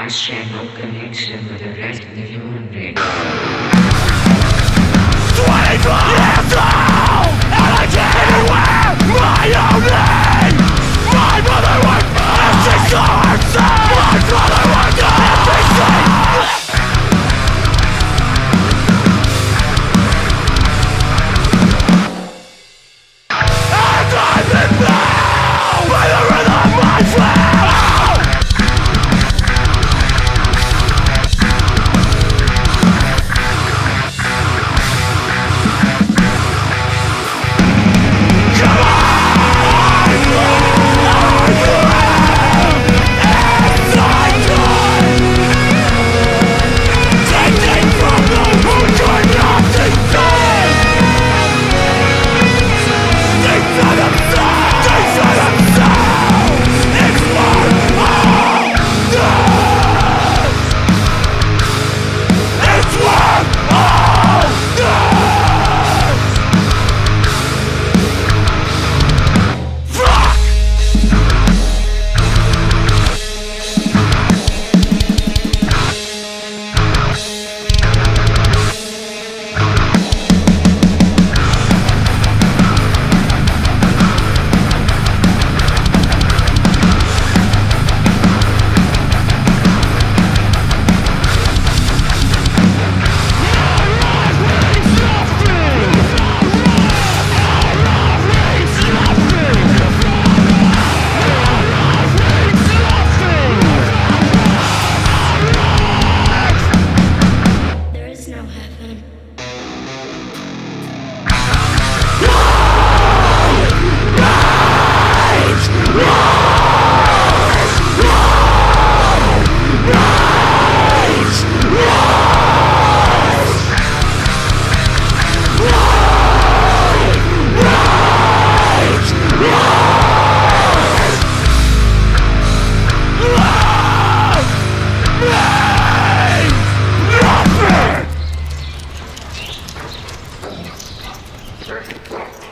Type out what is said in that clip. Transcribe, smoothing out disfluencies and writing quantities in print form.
I share no connection with the rest of the human race. 24 years old, and I can't anywhere, my own name. My mother worked, and she saw herself. My brother worked, and she and I've been bound by the rhythm of my flesh. Perfect.